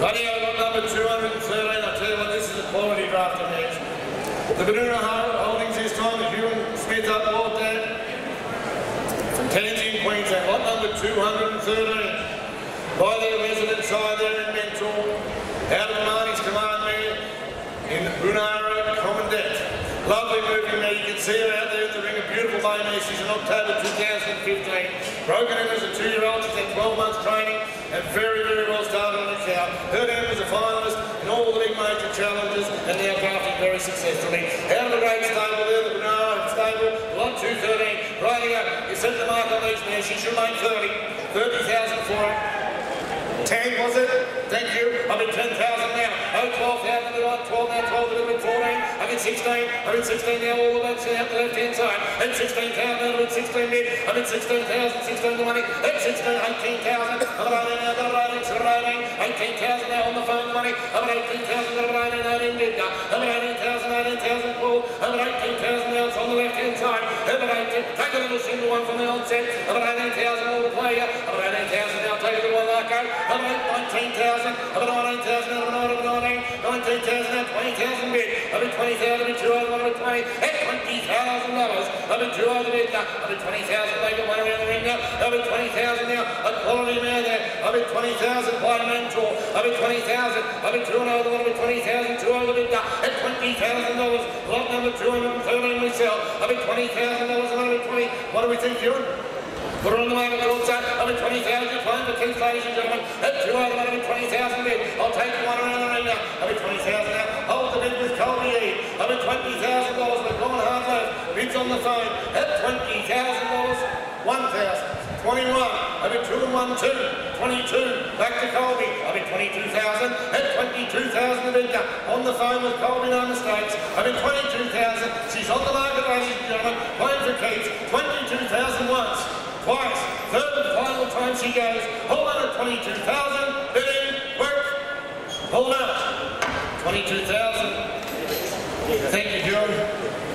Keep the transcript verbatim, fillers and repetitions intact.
Bloody hell, got number two hundred thirteen. I tell you what, this is a quality drafting match. The Boonara Holdings this time, the Huron Smith up Lord Dad. From Tansy in Queensland, lot number two hundred thirteen. By their resident side there in Mentor. Out of Marnie's command there in Boonara Vandette. Lovely moving there, you can see her out there at the ring, a beautiful lady. She's in October two thousand fifteen. Broken in as a two-year-old, she's had twelve months training and very, very well started on the cow. Her name was a finalist in all the big major challenges and now drafting very successfully. Out of the great stable there, the Boonara stable, lot two thirteen. Righty up, you set the mark on these now, she should make thirty. thirty thousand for it. ten was it? Thank you. I'm in ten thousand now. Oh, twelve thousand, twelve now, twelve, a little bit fourteen. I'm in sixteen. I'm in sixteen now, all the way out the left hand side. And sixteen thousand, I'm in sixteen mid. I'm in sixteen thousand, sixteen the money. And sixteen, eighteen thousand. I'm at eighteen now, got it eighteen, got it eighteen. eighteen thousand now on the phone the money. I'm at eighteen thousand, got it eighteen, eighteen mid. I'm at eighteen thousand, eighteen thousand full. I'm at eighteen thousand now, it's on the left hand side. I'm at eighteen. Take a little single one from the onset. I'm at eighteen thousand all the player. I'm at eighteen thousand now, take a little one like go. I'm at nineteen thousand. I'm at nineteen thousand, I'm at nineteen, nineteen thousand, now twenty thousand bid. I'm at twenty thousand, I'm at two thousand, I'm at twenty, at twenty thousand dollars. I'm at two thousand bid now. I'm at twenty thousand, they got one around the ring now. I'm at twenty thousand now, a quality man there. I'm at twenty thousand by Mentor. I'm at twenty thousand, I'm at two and over, I'm at twenty thousand, two over bid now. At twenty thousand dollars, lot number two hundred thirteen we sell. I'm at twenty thousand dollars, I'm at twenty. What do we think, Ewan? Put it on the market also. I'm at twenty thousand, you're playing for keys, ladies and gentlemen. At two over, I'm at twenty thousand bid. I'll take the one around the ring now. I'm at twenty thousand now. Hold the bid with Colby E. I'm at twenty thousand dollars. We're going hard left. Bids on the phone. At twenty thousand dollars, one thousand. twenty-one. I'm at two and one, two. twenty-two. Back to Colby. I'm at twenty-two thousand. At twenty-two thousand the bid now. On the phone with Colby, no mistakes. I'm at twenty-two thousand. She's on the market, ladies and gentlemen. Playing for keys. twenty-two thousand once. Twice, third and final time she goes. Hold on at twenty-two thousand, bidding, work, hold out. twenty-two thousand. Thank you, Joe.